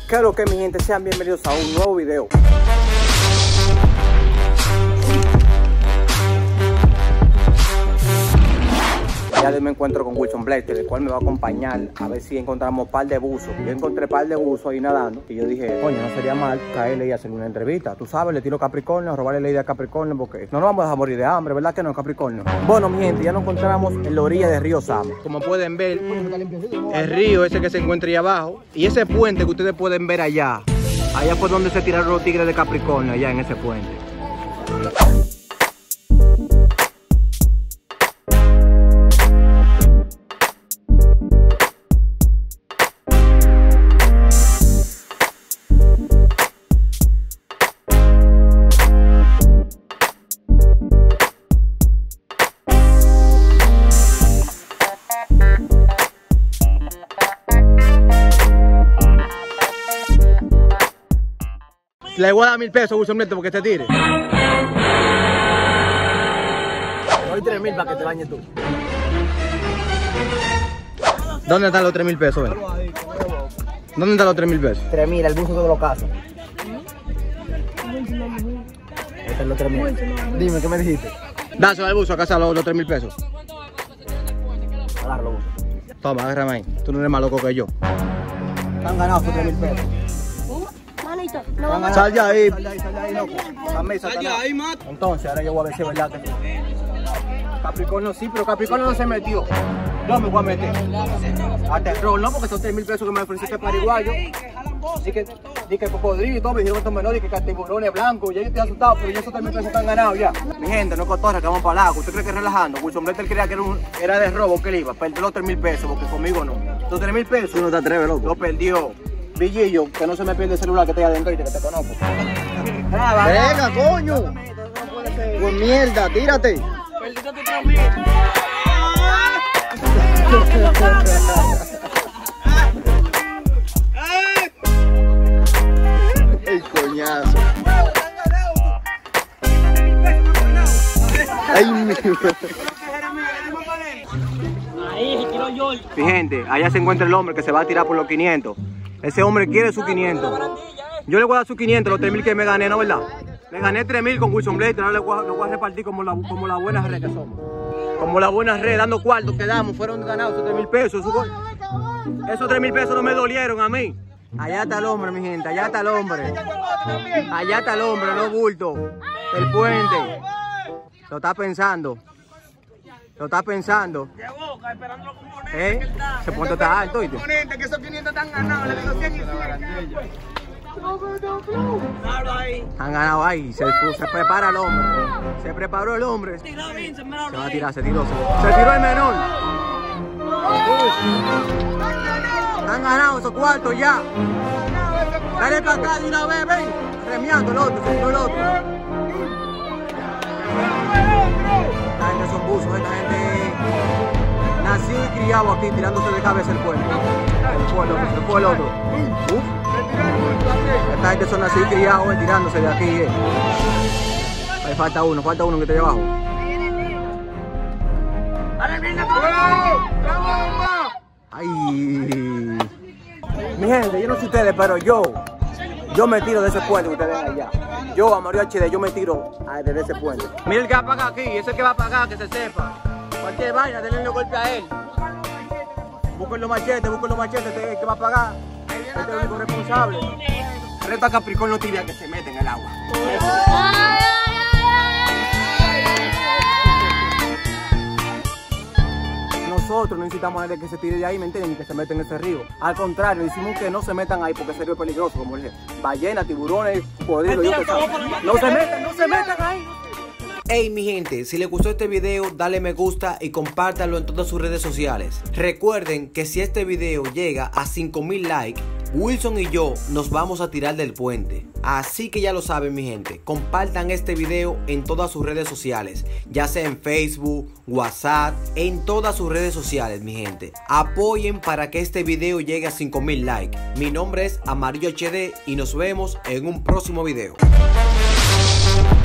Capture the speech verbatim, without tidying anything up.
¿Qué es lo que, mi gente? Sean bienvenidos a un nuevo video. Ya me encuentro con Wilson Blaster, el cual me va a acompañar a ver si encontramos un par de buzos. Yo encontré un par de buzos ahí nadando y yo dije, coño, no sería mal caerle y hacerle una entrevista. Tú sabes, le tiro Capricornio, robarle la idea a Capricornio porque no nos vamos a dejar morir de hambre, ¿verdad que no, Capricornio? Bueno, mi gente, ya nos encontramos en la orilla del río Sama. Como pueden ver, el río ese que se encuentra ahí abajo y ese puente que ustedes pueden ver allá. Allá fue donde se tiraron los tigres de Capricornio, allá en ese puente. Le voy a dar mil pesos a Wilson Blaster porque te tire. Te doy tres mil para que te bañes tú. ¿Dónde están los tres mil pesos? Ven? ¿Dónde están los tres mil pesos? tres mil, el buzo de los casos. Este es los tres mil. Dime, ¿qué me dijiste? Dáselo al buzo a casa los, los tres mil pesos. Agárralo, buzo. Toma, agárrame ahí. Tú no eres más loco que yo. Están ganados por tres mil pesos. No, sal de ahí, sal de ahí, sal de ahí, loco. Sal de ahí, Matt. Entonces, ahora yo voy a ver si es verdad que sí. Capricornio sí, pero Capricornio no se metió. Yo me voy a meter. A terror, no, porque son tres mil pesos que me ofreciste paraguayo. Dije que, dije que cocodrilo y todo, me dijeron que menor, dije que tiburones blancos. Ya yo estoy asustado, pero ya esos tres mil pesos están ganados ya. Mi gente, no es cotorra, que vamos para el lago. ¿Usted cree que es relajando? Wilson Blaster creía que era, un, era de robo que él iba. Perdió los tres mil pesos, porque conmigo no. Los tres mil pesos. Tú no te atreves, loco. Lo perdió. Villillo, que no se me pierde el celular que te adentro y que te conozco. Venga, coño. Con mierda, tírate. Perdiste tu tramito. El coñazo. Ay, mi. Mi gente, allá se encuentra el hombre que se va a tirar por los quinientos. Ese hombre quiere sus quinientos. Yo le voy a dar sus quinientos, los tres mil que me gané, ¿no, verdad? Me gané tres mil con Wilson Blaster, ahora lo voy, lo voy a repartir como la, como la buena red que somos. Como la buena red, dando cuartos que damos, fueron ganados esos tres mil pesos. Esos, esos tres mil pesos no me dolieron a mí. Allá está el hombre, mi gente, allá está el hombre. Allá está el hombre, no bulto. El puente. Lo está pensando. Lo está pensando. De boca, esperando los componentes. ¿Eh? Ese punto está alto, ¿oíste? Que esos quinientos están ganados, le digo cien y cien. Han ganado ahí, se, se prepara el hombre. Se preparó el hombre. Se va a tirar, se tiró. Se, se tiró el menor. Han ganado esos cuartos ya. Dale para acá de una vez, ven. Remiando el otro, se tiró el otro. Esta gente son buzos, esta gente nació y criado aquí tirándose de cabeza el pueblo. El pueblo, el fue el otro. Uf. Esta gente son nacidos y criados tirándose de aquí. Eh. Ahí falta uno, falta uno que está allá abajo. Ay. Mi gente, yo no sé ustedes, pero yo, yo me tiro de ese puente que ustedes ven allá. Yo, a Mario H D, yo me tiro desde ese puente. Mira el que va a pagar aquí, ese que va a pagar, que se sepa. Cualquier vaina, denle un golpe a él. Busquen los machetes, busquen los machetes, este que va a pagar. Este es el único responsable. Reto a Capricornio tibia que se mete en el agua. Nosotros no incitamos a nadie que se tire de ahí, ¿me entienden? Ni que se meta en ese río. Al contrario, decimos que no se metan ahí porque ese río es peligroso, como dije. Ballenas, tiburones, cocodrilos, yo que sé. No se metan, no se metan ahí. Hey mi gente, si les gustó este video, dale me gusta y compártanlo en todas sus redes sociales. Recuerden que si este video llega a cinco mil likes, Wilson y yo nos vamos a tirar del puente. Así que ya lo saben mi gente, compartan este video en todas sus redes sociales, ya sea en Facebook, WhatsApp, en todas sus redes sociales mi gente. Apoyen para que este video llegue a cinco mil likes. Mi nombre es Amarillo H D y nos vemos en un próximo video.